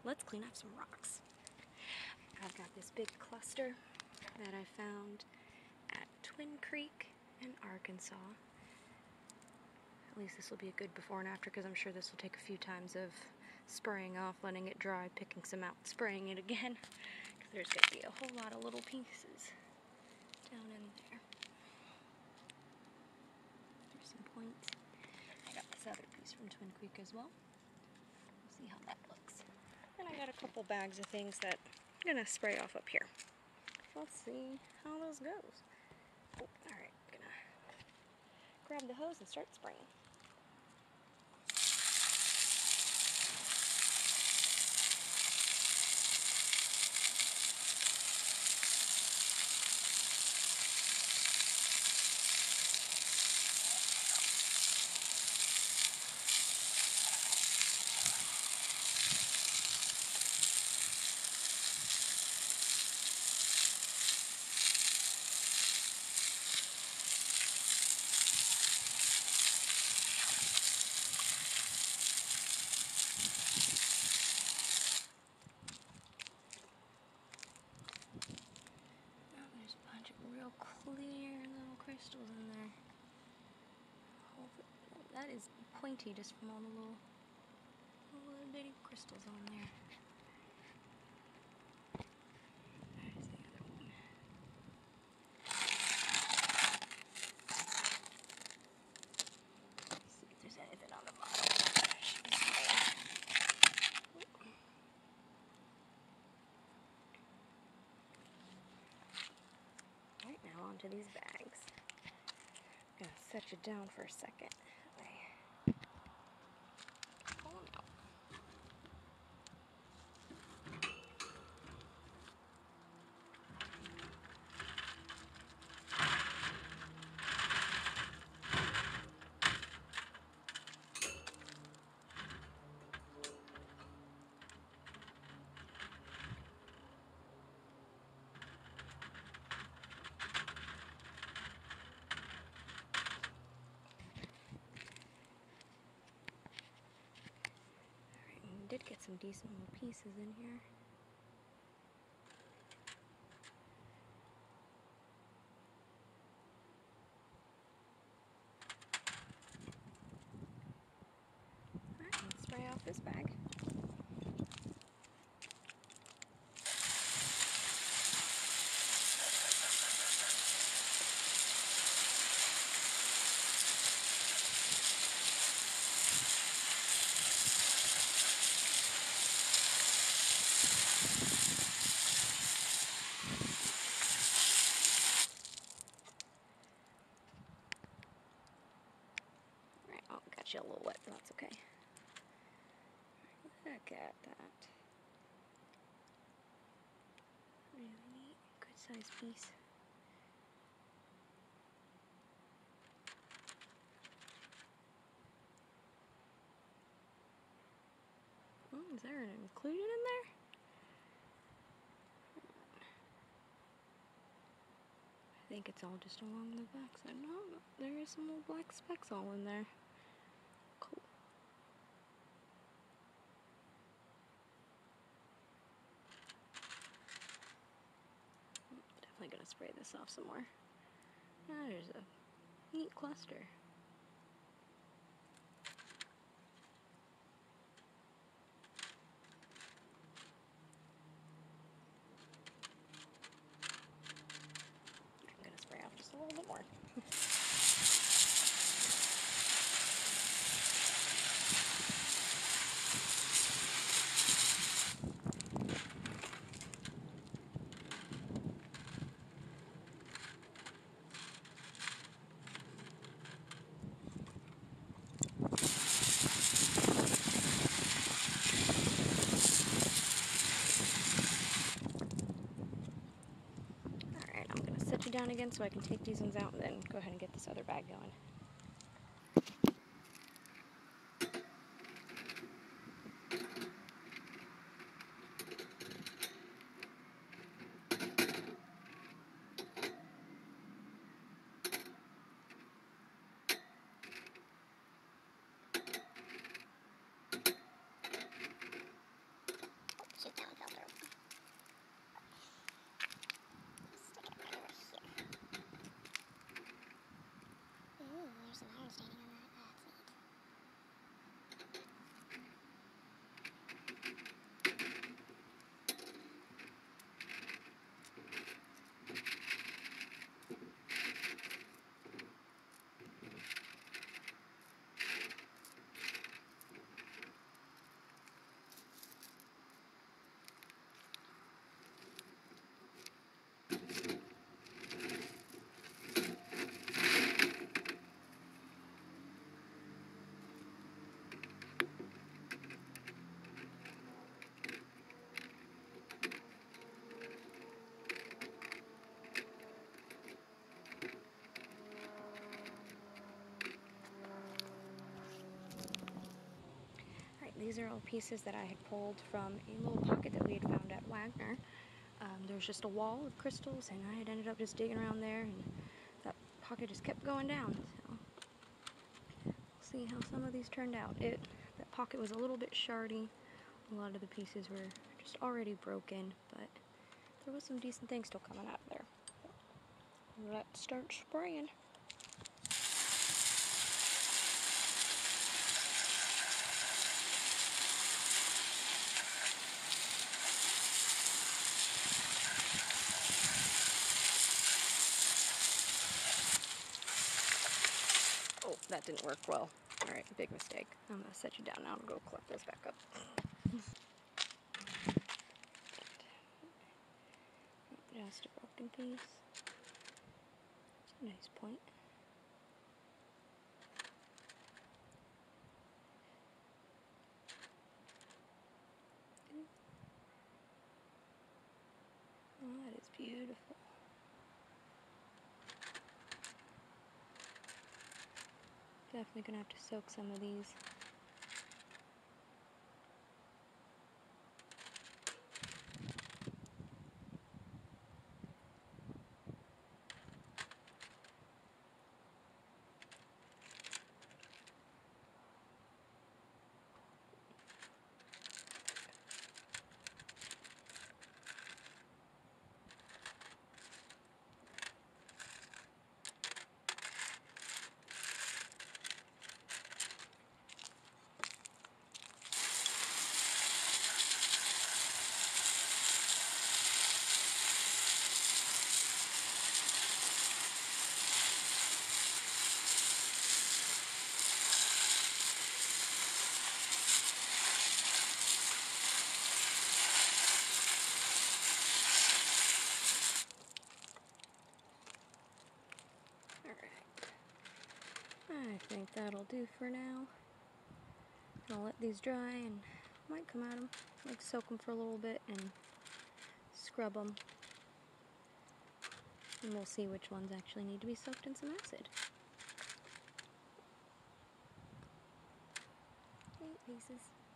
let's clean up some rocks. I've got this big cluster that I found at Twin Creek in Arkansas. At least this will be a good before and after, because I'm sure this will take a few times of spraying off, letting it dry, picking some out, spraying it again, because there's going to be a whole lot of little pieces down in there. There's some points. I got this other piece from Twin Creek as well. We'll see how that looks. And I got a couple bags of things that I'm going to spray off up here. Let's see how this goes. Oh, alright, I'm going to grab the hose and start spraying. Clear little crystals in there. That is pointy just from all the little bitty crystals on there. There's the other one. Let's see if there's anything on the bottom. Alright, now onto these bags. I'm going to set you down for a second. Did get some decent little pieces in here. Alright, let's spray off this bag. A little wet, but that's okay. Look at that. Really neat, good size piece. Is there an inclusion in there? I think it's all just along the back side. No, there is some little black specks all in there. Cool. Definitely gonna spray this off some more. There's a neat cluster. I'm gonna spray off just a little bit more. Set you down again so I can take these ones out and then go ahead and get this other bag going. these are all pieces that I had pulled from a little pocket that we had found at Wegner. There was just a wall of crystals, and I had ended up just digging around there, and that pocket just kept going down. So we'll see how some of these turned out. That pocket was a little bit shardy. A lot of the pieces were just already broken, but there was some decent things still coming out of there. Let's start spraying. Oh, that didn't work well. Alright, big mistake. I'm going to set you down now and go collect those back up. Just a broken piece. It's a nice point. Oh, that is beautiful. Definitely going to have to soak some of these. I think that'll do for now. I'll let these dry and might come at them, like soak them for a little bit and scrub them. And we'll see which ones actually need to be soaked in some acid. 8 pieces.